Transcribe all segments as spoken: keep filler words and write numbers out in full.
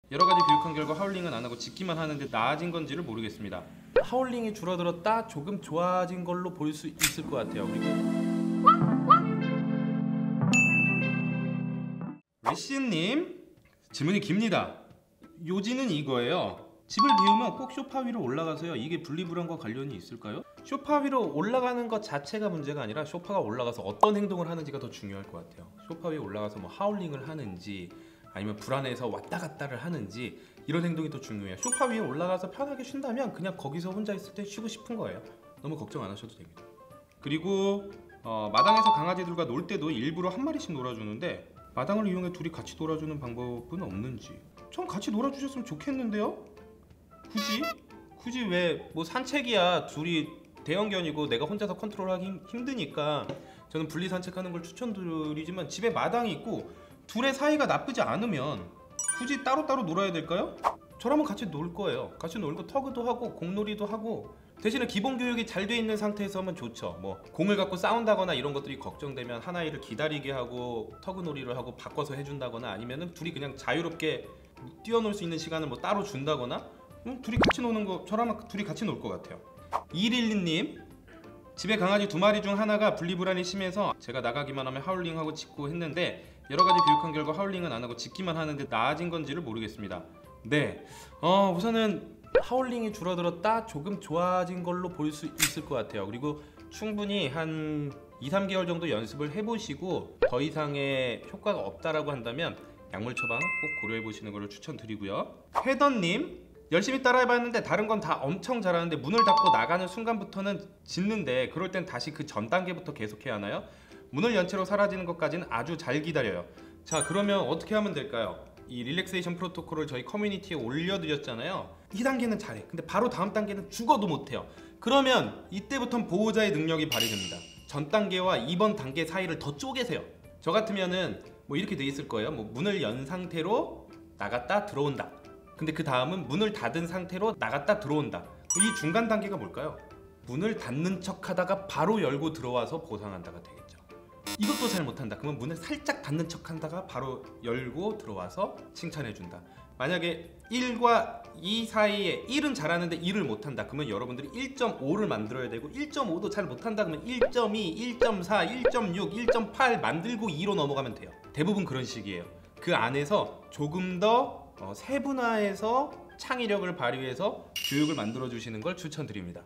여러가지 교육한 결과 하울링은 안하고 짖기만 하는데 나아진 건지를 모르겠습니다. 하울링이 줄어들었다 조금 좋아진 걸로 볼 수 있을 것 같아요. 그리고 레시님 질문이 깁니다. 요지는 이거예요. 집을 비우면 꼭 소파 위로 올라가서요. 이게 분리불안과 관련이 있을까요? 소파 위로 올라가는 것 자체가 문제가 아니라 소파가 올라가서 어떤 행동을 하는지가 더 중요할 것 같아요. 소파 위에 올라가서 뭐 하울링을 하는지 아니면 불안해서 왔다 갔다를 하는지 이런 행동이 더 중요해요. 소파 위에 올라가서 편하게 쉰다면 그냥 거기서 혼자 있을 때 쉬고 싶은 거예요. 너무 걱정 안 하셔도 됩니다. 그리고 어, 마당에서 강아지들과 놀 때도 일부러 한 마리씩 놀아주는데 마당을 이용해 둘이 같이 놀아주는 방법은 없는지. 전 같이 놀아주셨으면 좋겠는데요? 굳이? 굳이 왜 뭐 산책이야 둘이 대형견이고 내가 혼자서 컨트롤하기 힘드니까 저는 분리 산책하는 걸 추천드리지만 집에 마당이 있고 둘의 사이가 나쁘지 않으면 굳이 따로따로 놀아야 될까요? 저라면 같이 놀 거예요. 같이 놀고 터그도 하고 공놀이도 하고 대신에 기본 교육이 잘 돼 있는 상태에서 하면 좋죠. 뭐 공을 갖고 싸운다거나 이런 것들이 걱정되면 한 아이를 기다리게 하고 터그놀이를 하고 바꿔서 해준다거나 아니면은 둘이 그냥 자유롭게 뛰어놀 수 있는 시간을 뭐 따로 준다거나 음, 둘이 같이 노는 거 저라면 둘이 같이 놀 것 같아요. 이일일님 집에 강아지 두 마리 중 하나가 분리불안이 심해서 제가 나가기만 하면 하울링하고 짖고 했는데 여러가지 교육한 결과 하울링은 안하고 짖기만 하는데 나아진 건지를 모르겠습니다. 네, 어, 우선은 하울링이 줄어들었다 조금 좋아진 걸로 볼 수 있을 것 같아요. 그리고 충분히 한 이, 삼 개월 정도 연습을 해보시고 더 이상의 효과가 없다라고 한다면 약물 처방 꼭 고려해 보시는 것을 추천드리고요. 회던님 열심히 따라해봤는데 다른 건 다 엄청 잘하는데 문을 닫고 나가는 순간부터는 짖는데 그럴 땐 다시 그 전 단계부터 계속해야 하나요? 문을 연 채로 사라지는 것까지는 아주 잘 기다려요. 자, 그러면 어떻게 하면 될까요? 이 릴렉세이션 프로토콜을 저희 커뮤니티에 올려드렸잖아요. 이 단계는 잘해. 근데 바로 다음 단계는 죽어도 못해요. 그러면 이때부터는 보호자의 능력이 발휘됩니다. 전 단계와 이번 단계 사이를 더 쪼개세요. 저 같으면은 뭐 이렇게 돼 있을 거예요. 뭐 문을 연 상태로 나갔다 들어온다. 근데 그 다음은 문을 닫은 상태로 나갔다 들어온다. 이 중간 단계가 뭘까요? 문을 닫는 척 하다가 바로 열고 들어와서 보상한다가 되겠죠. 이것도 잘 못한다. 그러면 문을 살짝 닫는 척 한다가 바로 열고 들어와서 칭찬해준다. 만약에 일과 이 사이에 일은 잘하는데 이를 못한다. 그러면 여러분들이 일 점 오를 만들어야 되고 일 점 오도 잘 못한다. 그러면 일 점 이, 일 점 사, 일 점 육, 일 점 팔 만들고 이로 넘어가면 돼요. 대부분 그런 식이에요. 그 안에서 조금 더 어, 세분화해서 창의력을 발휘해서 교육을 만들어주시는 걸 추천드립니다.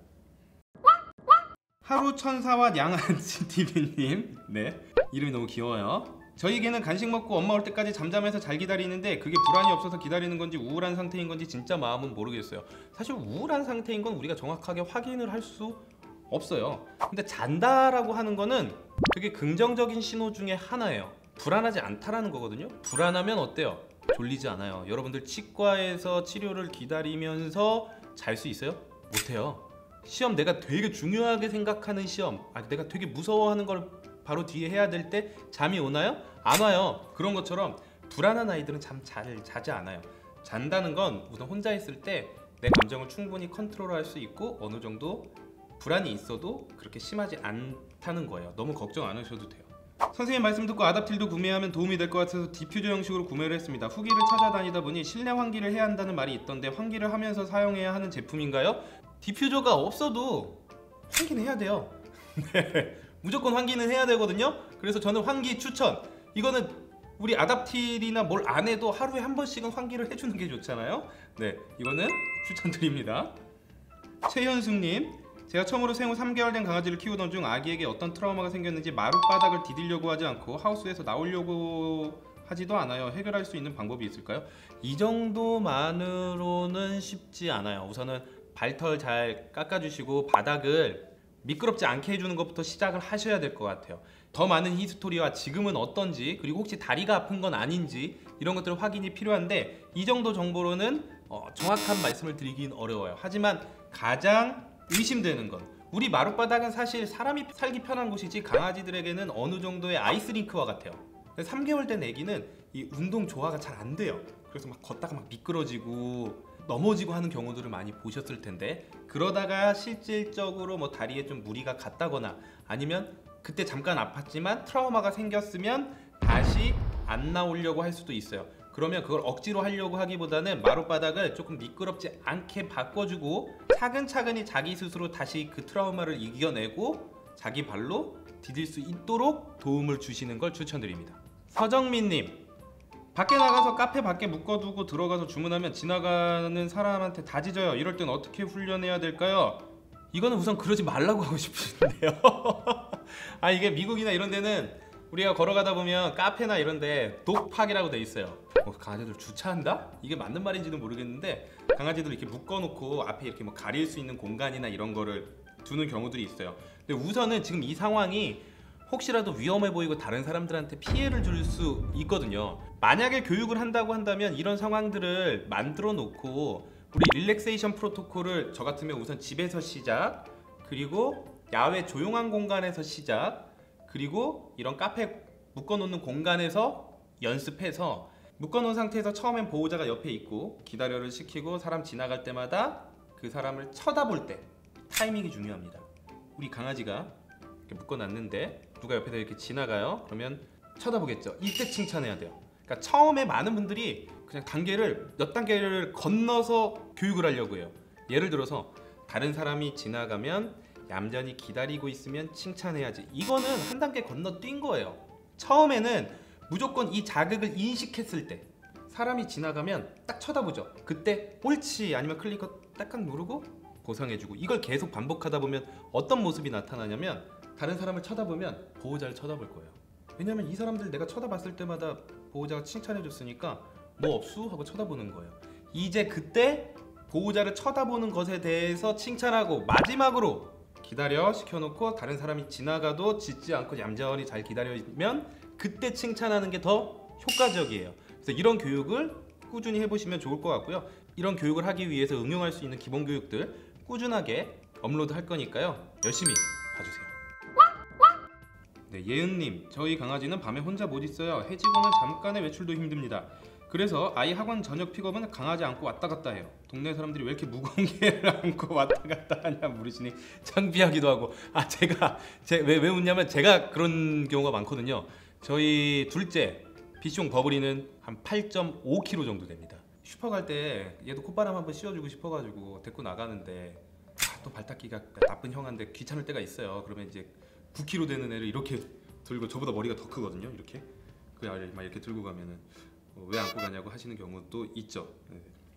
하루 천사와 양아치 티비님 네, 이름이 너무 귀여워요. 저희 개는 간식 먹고 엄마 올 때까지 잠잠해서 잘 기다리는데 그게 불안이 없어서 기다리는 건지 우울한 상태인 건지 진짜 마음은 모르겠어요. 사실 우울한 상태인 건 우리가 정확하게 확인을 할 수 없어요. 근데 잔다라고 하는 거는 되게 긍정적인 신호 중에 하나예요. 불안하지 않다라는 거거든요. 불안하면 어때요? 졸리지 않아요. 여러분들 치과에서 치료를 기다리면서 잘 수 있어요? 못해요. 시험 내가 되게 중요하게 생각하는 시험, 아, 내가 되게 무서워하는 걸 바로 뒤에 해야 될 때 잠이 오나요? 안 와요. 그런 것처럼 불안한 아이들은 잠 잘 자지 않아요. 잔다는 건 우선 혼자 있을 때 내 감정을 충분히 컨트롤할 수 있고 어느 정도 불안이 있어도 그렇게 심하지 않다는 거예요. 너무 걱정 안 하셔도 돼요. 선생님 말씀 듣고 아답틸도 구매하면 도움이 될 것 같아서 디퓨저 형식으로 구매를 했습니다. 후기를 찾아다니다 보니 실내 환기를 해야 한다는 말이 있던데 환기를 하면서 사용해야 하는 제품인가요? 디퓨저가 없어도 환기는 해야 돼요. 네, 무조건 환기는 해야 되거든요. 그래서 저는 환기 추천. 이거는 우리 아답틸이나 뭘 안 해도 하루에 한 번씩은 환기를 해주는 게 좋잖아요. 네, 이거는 추천드립니다. 최현숙님, 제가 처음으로 생후 삼 개월 된 강아지를 키우던 중 아기에게 어떤 트라우마가 생겼는지 마룻바닥을 디디려고 하지 않고 하우스에서 나오려고 하지도 않아요. 해결할 수 있는 방법이 있을까요? 이 정도만으로는 쉽지 않아요. 우선은 발털 잘 깎아주시고 바닥을 미끄럽지 않게 해주는 것부터 시작을 하셔야 될 것 같아요. 더 많은 히스토리와 지금은 어떤지, 그리고 혹시 다리가 아픈 건 아닌지 이런 것들 확인이 필요한데 이 정도 정보로는 어, 정확한 말씀을 드리긴 어려워요. 하지만 가장 의심되는 건 우리 마룻바닥은 사실 사람이 살기 편한 곳이지 강아지들에게는 어느 정도의 아이스링크와 같아요. 삼 개월 된 애기는 이 운동 조화가 잘 안 돼요. 그래서 막 걷다가 막 미끄러지고 넘어지고 하는 경우들을 많이 보셨을 텐데 그러다가 실질적으로 뭐 다리에 좀 무리가 갔다거나 아니면 그때 잠깐 아팠지만 트라우마가 생겼으면 다시 안 나오려고 할 수도 있어요. 그러면 그걸 억지로 하려고 하기보다는 마룻바닥을 조금 미끄럽지 않게 바꿔주고 차근차근히 자기 스스로 다시 그 트라우마를 이겨내고 자기 발로 디딜 수 있도록 도움을 주시는 걸 추천드립니다. 서정민님, 밖에 나가서 카페 밖에 묶어두고 들어가서 주문하면 지나가는 사람한테 다 짖어요. 이럴 땐 어떻게 훈련해야 될까요? 이거는 우선 그러지 말라고 하고 싶으신데요. 아, 이게 미국이나 이런 데는 우리가 걸어가다 보면 카페나 이런 데 독팍이라고 돼 있어요. 어, 강아지들 주차한다? 이게 맞는 말인지는 모르겠는데 강아지들 이렇게 묶어놓고 앞에 이렇게 뭐 가릴 수 있는 공간이나 이런 거를 두는 경우들이 있어요. 근데 우선은 지금 이 상황이 혹시라도 위험해 보이고 다른 사람들한테 피해를 줄 수 있거든요. 만약에 교육을 한다고 한다면 이런 상황들을 만들어 놓고 우리 릴렉세이션 프로토콜을 저 같으면 우선 집에서 시작, 그리고 야외 조용한 공간에서 시작, 그리고 이런 카페 묶어놓는 공간에서 연습해서 묶어놓은 상태에서 처음엔 보호자가 옆에 있고 기다려를 시키고 사람 지나갈 때마다 그 사람을 쳐다볼 때 타이밍이 중요합니다. 우리 강아지가 이렇게 묶어놨는데 누가 옆에서 이렇게 지나가요? 그러면 쳐다보겠죠. 이때 칭찬해야 돼요. 그러니까 처음에 많은 분들이 그냥 단계를 몇 단계를 건너서 교육을 하려고 해요. 예를 들어서 다른 사람이 지나가면 얌전히 기다리고 있으면 칭찬해야지. 이거는 한 단계 건너뛴 거예요. 처음에는 무조건 이 자극을 인식했을 때 사람이 지나가면 딱 쳐다보죠. 그때 옳지 아니면 클리커 딱딱 누르고 보상해주고, 이걸 계속 반복하다 보면 어떤 모습이 나타나냐면 다른 사람을 쳐다보면 보호자를 쳐다볼 거예요. 왜냐면 이 사람들 내가 쳐다봤을 때마다 보호자가 칭찬해줬으니까 뭐 없수? 하고 쳐다보는 거예요. 이제 그때 보호자를 쳐다보는 것에 대해서 칭찬하고 마지막으로 기다려 시켜놓고 다른 사람이 지나가도 짖지 않고 얌전히 잘 기다리면 그때 칭찬하는 게 더 효과적이에요. 그래서 이런 교육을 꾸준히 해보시면 좋을 것 같고요. 이런 교육을 하기 위해서 응용할 수 있는 기본 교육들 꾸준하게 업로드 할 거니까요. 열심히 봐주세요. 네, 예은님, 저희 강아지는 밤에 혼자 못 있어요. 해직원은 잠깐의 외출도 힘듭니다. 그래서 아이 학원 저녁 픽업은 강아지 안고 왔다 갔다 해요. 동네 사람들이 왜 이렇게 무거운 개를 안고 왔다 갔다 하냐 물으시니 창피하기도 하고. 아, 제가 제, 왜, 왜 웃냐면 제가 그런 경우가 많거든요. 저희 둘째 비숑 버블이는 한 팔 점 오 킬로그램 정도 됩니다. 슈퍼 갈 때 얘도 콧바람 한번 씌워주고 싶어가지고 데리고 나가는데 아, 또 발 닦기가 나쁜 형한테 귀찮을 때가 있어요. 그러면 이제 구 킬로그램 되는 애를 이렇게 들고, 저보다 머리가 더 크거든요. 이렇게 그 아이를 막 이렇게 들고 가면은 어, 왜 안고 가냐고 하시는 경우도 있죠. 네.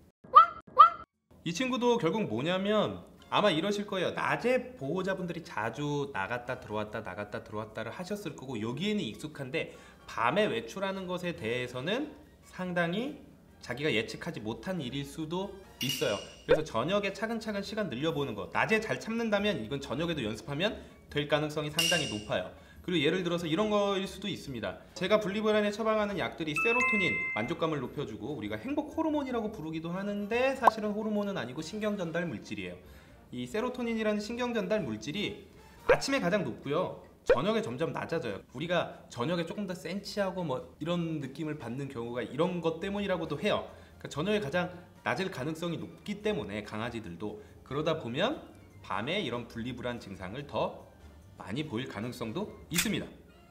이 친구도 결국 뭐냐면 아마 이러실 거예요. 낮에 보호자분들이 자주 나갔다 들어왔다 나갔다 들어왔다를 하셨을 거고 여기에는 익숙한데 밤에 외출하는 것에 대해서는 상당히 자기가 예측하지 못한 일일 수도 있어요. 그래서 저녁에 차근차근 시간 늘려보는 거, 낮에 잘 참는다면 이건 저녁에도 연습하면 될 가능성이 상당히 높아요. 그리고 예를 들어서 이런 거일 수도 있습니다. 제가 분리불안에 처방하는 약들이 세로토닌, 만족감을 높여주고 우리가 행복 호르몬이라고 부르기도 하는데 사실은 호르몬은 아니고 신경전달 물질이에요. 이 세로토닌이라는 신경전달 물질이 아침에 가장 높고요, 저녁에 점점 낮아져요. 우리가 저녁에 조금 더 센치하고 뭐 이런 느낌을 받는 경우가 이런 것 때문이라고도 해요. 그러니까 저녁에 가장 낮을 가능성이 높기 때문에 강아지들도, 그러다 보면 밤에 이런 분리불안 증상을 더 많이 보일 가능성도 있습니다.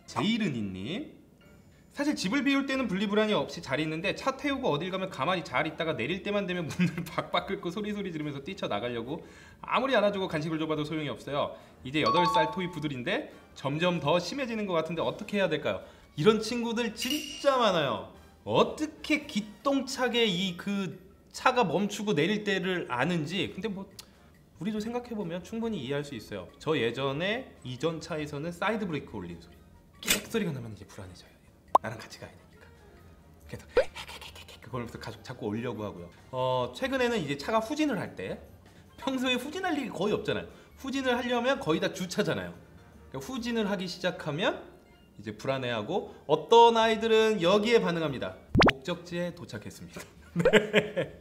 제이르니님, 사실 집을 비울 때는 분리불안이 없이 잘 있는데 차 태우고 어딜 가면 가만히 잘 있다가 내릴 때만 되면 문을 박박 긁고 소리소리 지르면서 뛰쳐나가려고 아무리 안아주고 간식을 줘봐도 소용이 없어요. 이제 여덟 살 토이 푸들인데 점점 더 심해지는 것 같은데 어떻게 해야 될까요? 이런 친구들 진짜 많아요. 어떻게 기똥차게 이 그 차가 멈추고 내릴 때를 아는지. 근데 뭐 우리도 생각해보면 충분히 이해할 수 있어요. 저 예전에 이전 차에서는 사이드 브레이크 올리는 소리, 끽 소리가 나면 이제 불안해져요. 나랑 같이 가야 되니까. 그래서 그걸면서 자꾸 올려고 하고요. 어, 최근에는 이제 차가 후진을 할 때, 평소에 후진할 일이 거의 없잖아요. 후진을 하려면 거의 다 주차잖아요. 그러니까 후진을 하기 시작하면 이제 불안해하고, 어떤 아이들은 여기에 반응합니다. 목적지에 도착했습니다. 네.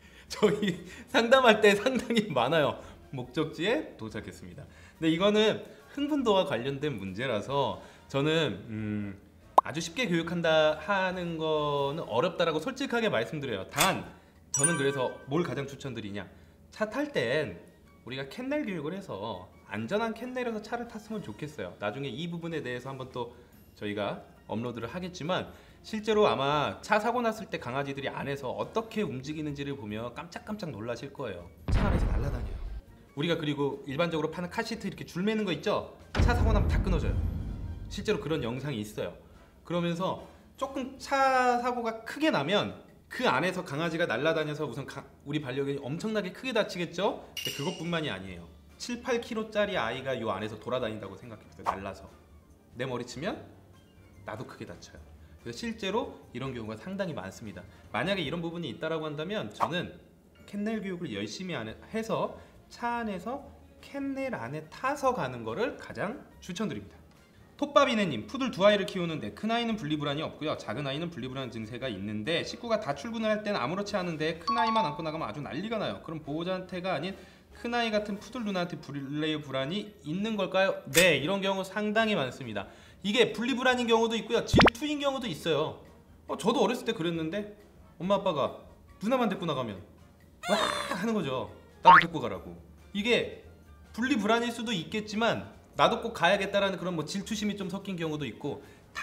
저희 상담할 때 상당히 많아요. 목적지에 도착했습니다. 근데 이거는 흥분도와 관련된 문제라서 저는 음, 아주 쉽게 교육한다 하는 거는 어렵다라고 솔직하게 말씀드려요. 단 저는 그래서 뭘 가장 추천드리냐, 차 탈 땐 우리가 캔넬 교육을 해서 안전한 캔넬에서 차를 탔으면 좋겠어요. 나중에 이 부분에 대해서 한번 또 저희가 업로드를 하겠지만, 실제로 아마 차 사고 났을 때 강아지들이 안에서 어떻게 움직이는지를 보면 깜짝깜짝 놀라실 거예요. 차 안에서 날아다녀요. 우리가 그리고 일반적으로 파는 카시트 이렇게 줄 매는 거 있죠? 차 사고 나면 다 끊어져요. 실제로 그런 영상이 있어요. 그러면서 조금 차 사고가 크게 나면 그 안에서 강아지가 날아다녀서 우선 가, 우리 반려견이 엄청나게 크게 다치겠죠? 근데 그것뿐만이 아니에요. 칠, 팔 킬로그램짜리 아이가 이 안에서 돌아다닌다고 생각해보세요. 날라서 내 머리 치면 나도 크게 다쳐요. 그래서 실제로 이런 경우가 상당히 많습니다. 만약에 이런 부분이 있다라고 한다면 저는 캔넬 교육을 열심히 해서 차 안에서 캔넬 안에 타서 가는 거를 가장 추천드립니다. 톱밥이네님, 푸들 두 아이를 키우는데 큰 아이는 분리불안이 없고요, 작은 아이는 분리불안 증세가 있는데 식구가 다 출근을 할 때는 아무렇지 않은데 큰 아이만 안고 나가면 아주 난리가 나요. 그럼 보호자한테가 아닌 큰 아이 같은 푸들 누나한테 분리불안이 있는 걸까요? 네, 이런 경우 상당히 많습니다. 이게 분리불안인 경우도 있고요, 질투인 경우도 있어요. 어, 저도 어렸을 때 그랬는데 엄마 아빠가 누나만 데리고 나가면 와 하는 거죠. 나도 데리고 가라고. 이게 분리불안일 수도 있겠지만 나도 꼭 가야겠다라는 그런 뭐 질투심이 좀 섞인 경우도 있고,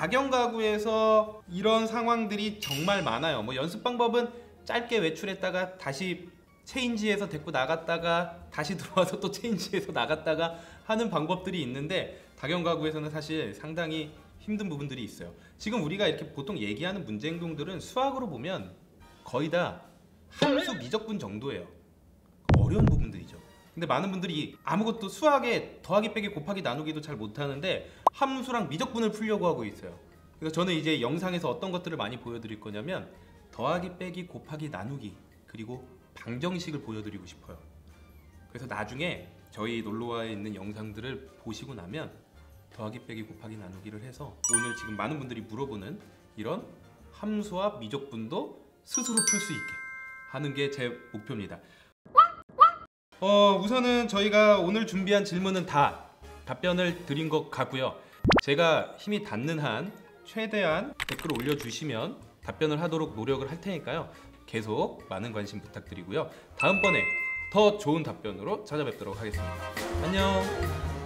다견가구에서 이런 상황들이 정말 많아요. 뭐 연습 방법은 짧게 외출했다가 다시 체인지에서 데리고 나갔다가 다시 들어와서 또 체인지에서 나갔다가 하는 방법들이 있는데, 다견가구에서는 사실 상당히 힘든 부분들이 있어요. 지금 우리가 이렇게 보통 얘기하는 문제 행동들은 수학으로 보면 거의 다 함수 미적분 정도예요. 어려운 부분들이죠. 근데 많은 분들이 아무것도 수학에 더하기 빼기 곱하기 나누기도 잘 못하는데 함수랑 미적분을 풀려고 하고 있어요. 그래서 저는 이제 영상에서 어떤 것들을 많이 보여드릴 거냐면 더하기 빼기 곱하기 나누기 그리고 방정식을 보여드리고 싶어요. 그래서 나중에 저희 놀러와 있는 영상들을 보시고 나면 더하기 빼기 곱하기 나누기를 해서 오늘 지금 많은 분들이 물어보는 이런 함수와 미적분도 스스로 풀 수 있게 하는 게 제 목표입니다. 어, 우선은 저희가 오늘 준비한 질문은 다 답변을 드린 것 같고요. 제가 힘이 닿는 한 최대한 댓글을 올려주시면 답변을 하도록 노력을 할 테니까요. 계속 많은 관심 부탁드리고요. 다음번에 더 좋은 답변으로 찾아뵙도록 하겠습니다. 안녕.